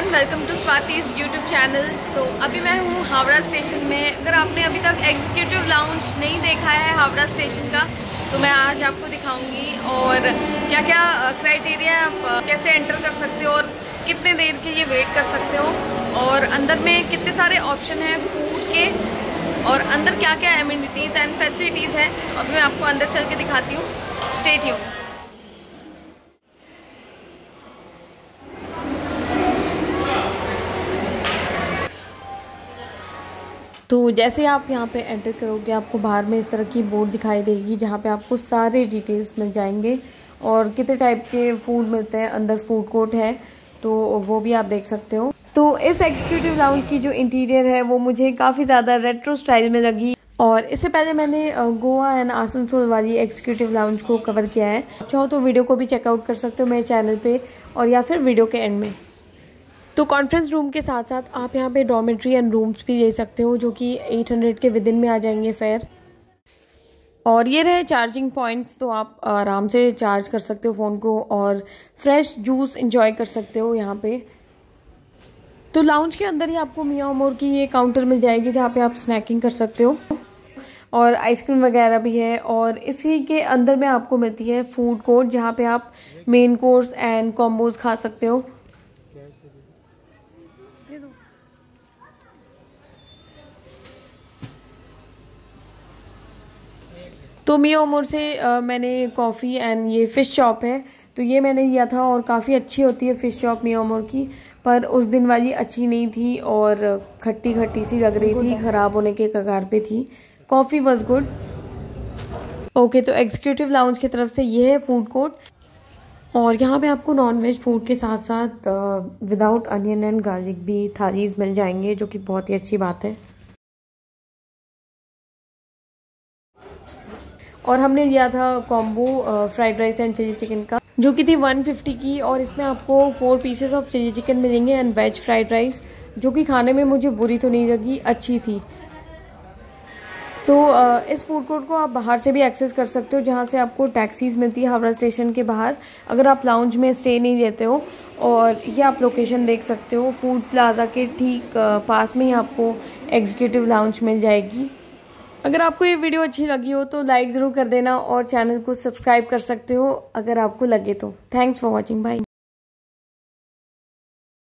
Everyone, welcome to Swati's YouTube channel. तो अभी मैं हूँ हावड़ा स्टेशन में। अगर आपने अभी तक एग्जीक्यूटिव लाउंज नहीं देखा है हावड़ा स्टेशन का, तो मैं आज आपको दिखाऊंगी और क्या क्या क्राइटेरिया आप कैसे एंटर कर सकते हो और कितने देर के लिए वेट कर सकते हो और अंदर में कितने सारे ऑप्शन हैं फूड के और अंदर क्या क्या एमिनिटीज़ एंड फैसिलिटीज़ हैं। तो अभी मैं आपको अंदर चल के दिखाती हूँ। Stay tuned. तो जैसे आप यहाँ पे एंटर करोगे, आपको बाहर में इस तरह की बोर्ड दिखाई देगी जहाँ पे आपको सारे डिटेल्स मिल जाएंगे और कितने टाइप के फूड मिलते हैं। अंदर फूड कोर्ट है तो वो भी आप देख सकते हो। तो इस एग्जीक्यूटिव लाउंज की जो इंटीरियर है वो मुझे काफ़ी ज़्यादा रेट्रो स्टाइल में लगी। और इससे पहले मैंने गोवा एंड आसनसोल वाली एग्जीक्यूटिव लाउंज को कवर किया है। चाहो तो वीडियो को भी चेकआउट कर सकते हो मेरे चैनल पे और या फिर वीडियो के एंड में। तो कॉन्फ्रेंस रूम के साथ साथ आप यहाँ पे डॉर्मेट्री एंड रूम्स भी ले सकते हो जो कि 800 के विद इन में आ जाएंगे फेयर। और ये रहे चार्जिंग पॉइंट्स, तो आप आराम से चार्ज कर सकते हो फ़ोन को और फ्रेश जूस एंजॉय कर सकते हो यहाँ पे। तो लाउंज के अंदर ही आपको मियाँ मोर की ये काउंटर मिल जाएगी जहाँ पे आप स्नैकिंग कर सकते हो और आइसक्रीम वगैरह भी है। और इसी के अंदर में आपको मिलती है फूड कोर्ट जहाँ पे आप मेन कोर्स एंड कॉम्बोज खा सकते हो। तो मियाँ मोर से मैंने कॉफ़ी एंड ये फ़िश चॉप है तो ये मैंने लिया था और काफ़ी अच्छी होती है फ़िश चॉप मियाँ मोर की, पर उस दिन वाली अच्छी नहीं थी और खट्टी खट्टी सी लग रही थी, ख़राब होने के कगार पे थी। Coffee was good. ओके, तो एग्जीक्यूटिव लाउंज की तरफ से ये है फूड कोर्ट और यहाँ पे आपको नॉन वेज फूड के साथ साथ विदाउट अनियन एंड गार्लिक भी थालीज मिल जाएंगे जो कि बहुत ही अच्छी बात है। और हमने लिया था combo fried rice and chilli chicken का जो कि थी 150 की और इसमें आपको 4 पीसेस ऑफ चिली चिकन मिलेंगे एंड वेज फ्राइड राइस जो कि खाने में मुझे बुरी तो नहीं लगी, अच्छी थी। तो इस फूड कोर्ट को आप बाहर से भी एक्सेस कर सकते हो जहाँ से आपको टैक्सीज मिलती है हावड़ा स्टेशन के बाहर, अगर आप लाउंज में स्टे नहीं लेते हो। और ये आप लोकेशन देख सकते हो, फूड प्लाजा के ठीक पास में ही आपको एग्जीक्यूटिव लाउंज मिल जाएगी। अगर आपको ये वीडियो अच्छी लगी हो तो लाइक ज़रूर कर देना और चैनल को सब्सक्राइब कर सकते हो अगर आपको लगे तो। Thanks for watching, bye.